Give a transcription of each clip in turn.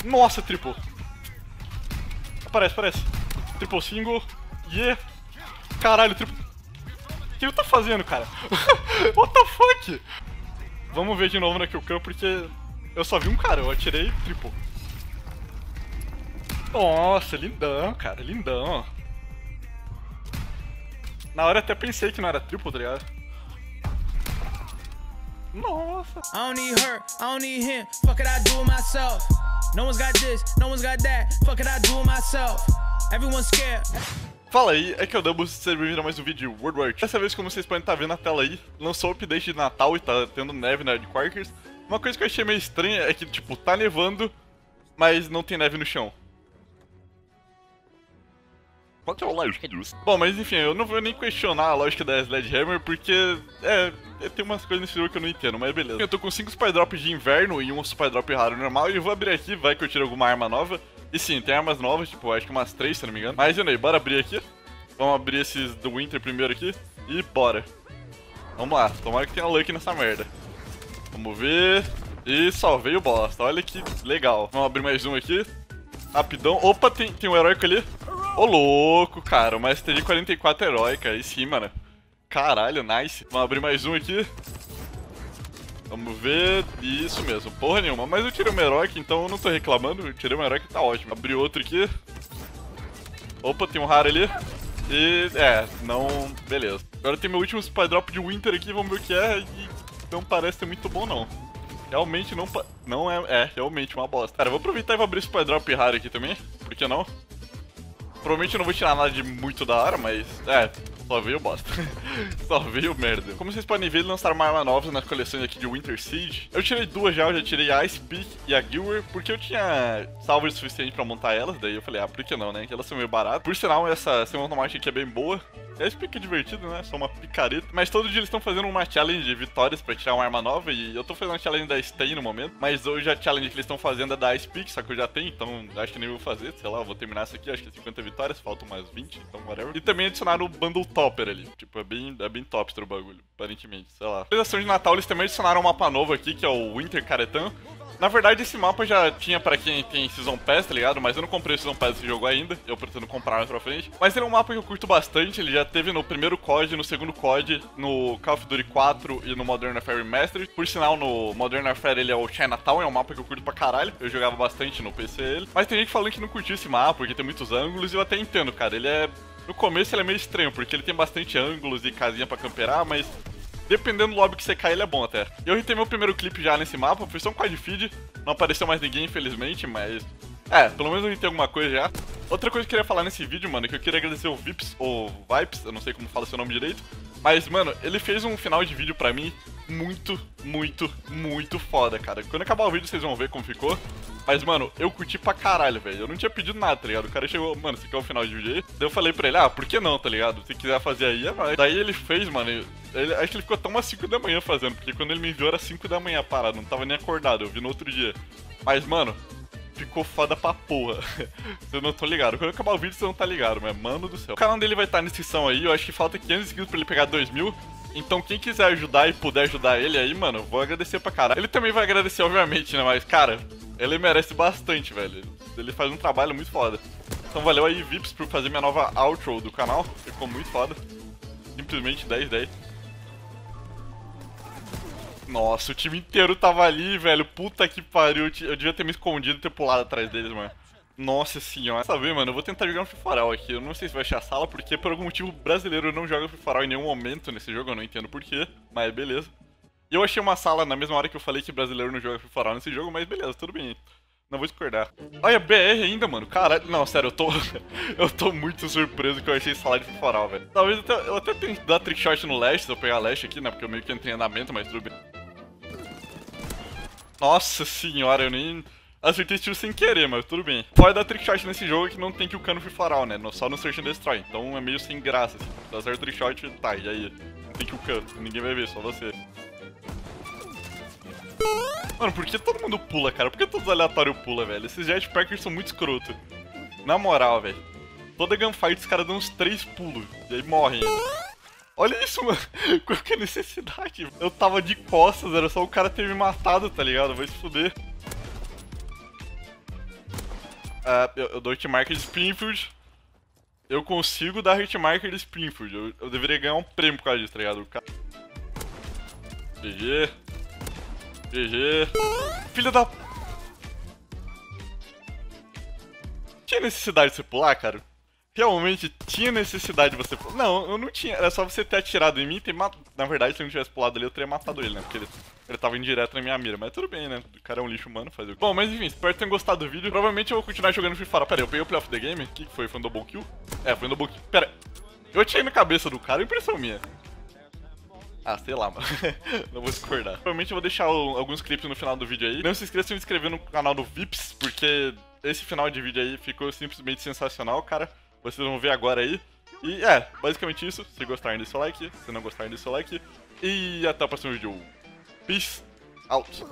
Nossa, triple. Aparece, aparece. Triple single. Yeah. Caralho, triple. O que ele tá fazendo, cara? What the fuck? Vamos ver de novo na kill cam, porque eu só vi um cara, eu atirei triple. Nossa, lindão, cara, lindão. Na hora até pensei que não era triple, tá ligado? Nossa. I don't need her, I don't need him. Fuck it, I do it myself. No one's got this, no one's got that. Fuck it, I do it myself. Everyone's scared. Fala aí, é que é o Double, sejam bem-vindos a mais um vídeo de World War II. Dessa vez, como vocês podem estar vendo na tela aí, lançou o update de Natal e tá tendo neve na Hardquarkers. Uma coisa que eu achei meio estranha é que, tipo, tá nevando, mas não tem neve no chão. Qual que é a lógica disso? Bom, mas enfim, eu não vou nem questionar a lógica da Sledgehammer, porque, tem umas coisas nesse jogo que eu não entendo, mas beleza. Eu tô com 5 Spy Drops de inverno e um Spy Drop raro normal, e eu vou abrir aqui, vai que eu tiro alguma arma nova. E sim, tem armas novas, tipo, acho que umas 3, se não me engano. Mas, anyway, bora abrir aqui. Vamos abrir esses do Winter primeiro aqui, e bora. Vamos lá, tomara que tenha luck nessa merda. Vamos ver... E só veio bosta, olha que legal. Vamos abrir mais um aqui. Rapidão. Opa, tem um heróico ali. Ô, louco, cara, uma STG 44 heróica, aí sim, mano. Caralho, nice. Vamos abrir mais um aqui. Vamos ver, isso mesmo, porra nenhuma. Mas eu tirei uma heróica, então eu não tô reclamando. Eu tirei uma heróica, tá ótimo. Abri outro aqui. Opa, tem um raro ali. E, não, beleza. Agora tem meu último Spy Drop de Winter aqui, vamos ver o que é. E não parece ser muito bom, não. Realmente não é realmente uma bosta. Cara, eu vou aproveitar e vou abrir esse Spy Drop raro aqui também. Por que não? Provavelmente eu não vou tirar nada de muito da hora, mas... só veio bosta. Só veio merda. Como vocês podem ver, eles lançaram uma arma nova nas coleções aqui de Winter Siege. Eu tirei duas já, eu já tirei a Ice Peak e a Gilwer, porque eu tinha salvo o suficiente pra montar elas, daí eu falei, por que não, né? Que elas são meio baratas. Por sinal, essa semi-automática aqui é bem boa. A Ice Peak é divertido, né? Só uma picareta. Mas todo dia eles estão fazendo uma challenge de vitórias pra tirar uma arma nova, e eu tô fazendo a challenge da Stay no momento. Mas hoje a challenge que eles estão fazendo é da Ice Peak, só que eu já tenho, então acho que nem vou fazer. Sei lá, eu vou terminar essa aqui, acho que é 50 vitórias, faltam umas 20, então whatever. E também adicionaram o Bundle Topper ali. Tipo, é bem topster o bagulho, aparentemente, sei lá. Na atualização de Natal, eles também adicionaram um mapa novo aqui, que é o Winter Caretan. Na verdade, esse mapa já tinha pra quem tem Season Pass, tá ligado? Mas eu não comprei o Season Pass desse jogo ainda, eu pretendo comprar mais pra frente. Mas ele é um mapa que eu curto bastante, ele já teve no primeiro COD, no segundo COD, no Call of Duty 4 e no Modern Warfare Remastered. Por sinal, no Modern Warfare ele é o Chinatown, é um mapa que eu curto pra caralho. Eu jogava bastante no PC ele. Mas tem gente falando que não curtiu esse mapa, porque tem muitos ângulos, e eu até entendo, cara. Ele é... No começo ele é meio estranho, porque ele tem bastante ângulos e casinha pra camperar, mas... Dependendo do lobby que você cai, ele é bom até. Eu hitei meu primeiro clipe já nesse mapa, foi só um quad feed. Não apareceu mais ninguém, infelizmente, mas... pelo menos eu hitei alguma coisa já. Outra coisa que eu queria falar nesse vídeo, mano, é que eu queria agradecer o Vips, ou Vipes, eu não sei como fala seu nome direito. Mas, mano, ele fez um final de vídeo pra mim muito foda, cara. Quando acabar o vídeo vocês vão ver como ficou. Mas, mano, eu curti pra caralho, velho. Eu não tinha pedido nada, tá ligado? O cara chegou, mano, você quer o final de vídeo aí? Daí eu falei pra ele, por que não, tá ligado? Se quiser fazer aí, é nóis. Daí ele fez, mano, acho que ele ficou até umas 5 da manhã fazendo, porque quando ele me enviou era 5 da manhã parado, não tava nem acordado, eu vi no outro dia. Mas, mano, ficou foda pra porra. Vocês não estão ligados. Quando acabar o vídeo, vocês não tá ligado, mas mano do céu. O canal dele vai estar na descrição aí, eu acho que falta 500 inscritos pra ele pegar 2000. Então quem quiser ajudar e puder ajudar ele aí, mano, eu vou agradecer pra caralho. Ele também vai agradecer, obviamente, né, mas, cara, ele merece bastante, velho. Ele faz um trabalho muito foda. Então valeu aí, Vips, por fazer minha nova outro do canal. Ficou muito foda. Simplesmente 10/10. Nossa, o time inteiro tava ali, velho. Puta que pariu. Eu devia ter me escondido e ter pulado atrás deles, mano. Nossa senhora. Sabe, mano, eu vou tentar jogar um Free For All aqui. Eu não sei se vai achar a sala, porque por algum motivo brasileiro não joga Free For All em nenhum momento nesse jogo. Eu não entendo porquê, mas beleza. E eu achei uma sala na mesma hora que eu falei que brasileiro não joga Free For All nesse jogo, mas beleza, tudo bem. Não vou discordar. Olha, BR ainda, mano. Caralho, não, sério, eu tô muito surpreso que eu achei sala de Free For All, velho. Talvez eu até tenha que dar trickshot no Lash, se eu pegar Lash aqui, né, porque eu meio que entrei em andamento, mas tudo bem. Nossa senhora, eu nem... acertei esse tiro sem querer, mas tudo bem. Pode dar trickshot nesse jogo que não tem que o cano Free For All, né? Só no Search and Destroy. Então é meio sem graça, assim. Se acerta o trickshot, tá, e aí? Não tem que o cano. Ninguém vai ver, só você. Mano, por que todo mundo pula, cara? Por que todos os aleatórios pulam, velho? Esses jetpackers são muito escroto. Na moral, velho. Toda gunfight os caras dão uns 3 pulos. E aí morrem. Olha isso, mano. Qual que é a necessidade? Eu tava de costas, era só o cara ter me matado, tá ligado? Vai se fuder. Eu dou hitmarker de Springfield. Eu consigo dar hitmarker de Springfield. Eu deveria ganhar um prêmio por causa disso, tá ligado? GG. GG. Filha da... Tinha necessidade de você pular, cara? Realmente tinha necessidade de você pular? Não, eu não tinha. Era só você ter atirado em mim e ter matado. Na verdade, se eu não tivesse pulado ali, eu teria matado ele, né? Porque ele tava indireto na minha mira. Mas tudo bem, né? O cara é um lixo humano, fazer o quê? Bom, mas enfim, espero que tenham gostado do vídeo. Provavelmente eu vou continuar jogando Free Fire. Pera aí, eu peguei o Play of the Game? O que foi? Foi um double kill? É, foi um double kill. Pera, eu atirei na cabeça do cara, impressão minha. Ah, sei lá, mano. Não vou discordar. Provavelmente eu vou deixar alguns clipes no final do vídeo aí. Não se esqueçam de se inscrever no canal do Vips, porque esse final de vídeo aí ficou simplesmente sensacional, cara. Vocês vão ver agora aí. E basicamente isso. Se gostarem, deixe seu like. Se não gostarem, deixe seu like. E até o próximo vídeo. Peace out.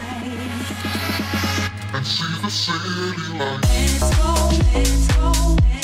And see the city lights. Let's go, let's go, let's go.